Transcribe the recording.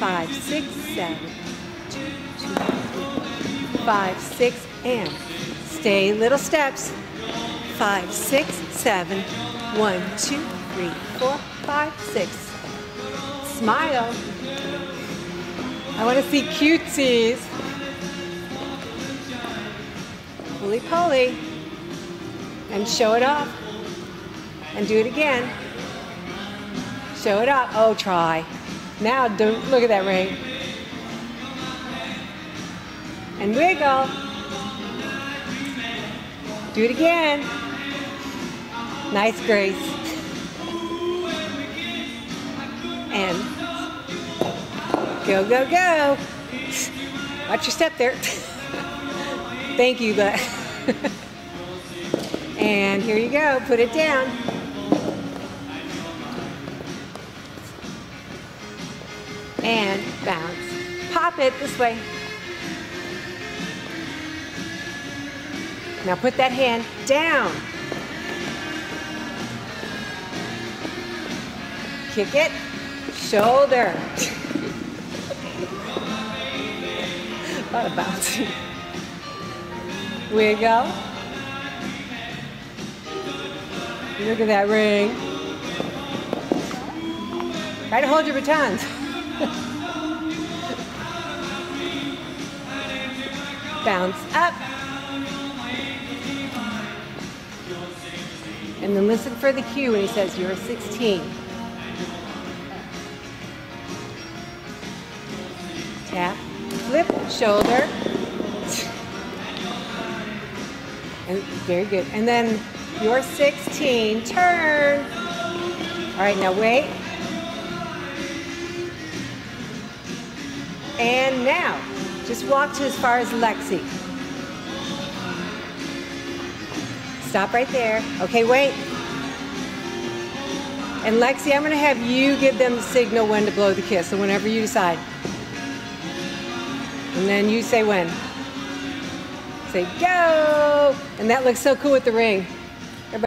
5, 6, 7. 2, 3, 5, 6, and stay little steps. 5, 6, 7. 1, 2, 3, 4, 5, 6. Smile. I want to see cutesies. Roly poly. And show it off. And do it again. Show it off. Oh, try. Now don't look at that ring. And wiggle. Do it again. Nice, Grace. And go, go, go. Watch your step there. Thank you, but. And here you go. Put it down. And bounce. Pop it this way. Now put that hand down. Kick it. Shoulder. A lot of bouncing. Wiggle. Look at that ring. Try to hold your batons. Bounce up. And then listen for the cue when he says you're 16. Tap, flip, shoulder. And very good. And then you're 16, turn. All right, now wait. And now, just walk to as far as Lexi. Stop right there. Okay, wait. And Lexi, I'm gonna have you give them the signal when to blow the kiss, so whenever you decide. And then you say when. Say go! And that looks so cool with the ring.